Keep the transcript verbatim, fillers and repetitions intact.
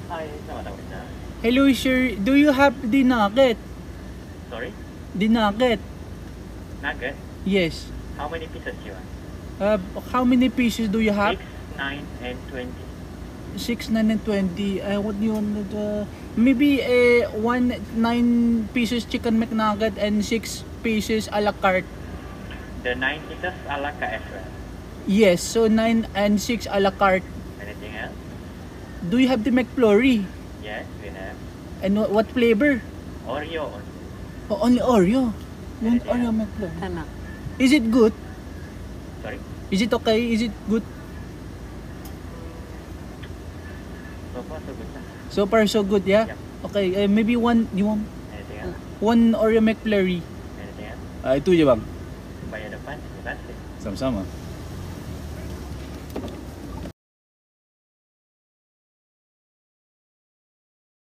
Hi, selamat datang. Hello sir, do you have the nugget? Sorry? The nugget? Nugget? Yes. How many pieces you want? Uh, how many pieces do you have? six, nine, and twenty. six, nine, and twenty. Uh, what do you want? Uh, maybe uh, one nine pieces chicken McNugget and six pieces a la carte. The nine pieces a la carte as well. Yes, so nine and six a la carte. Anything else? Do you have the McFlurry? Yes, we have. And what, what flavor? Oreo only. Oh, only Oreo. Want Anything Oreo else? McFlurry. Anak. Is it good? Sorry? Is it okay? Is it good? So far, so good. Sir. So far so good, yeah? Yep. Okay, uh, maybe one, you want Anything else? one Oreo McFlurry. Anything else? Ah, itu je bang. Bayar depan, terima kasih. Sama-sama.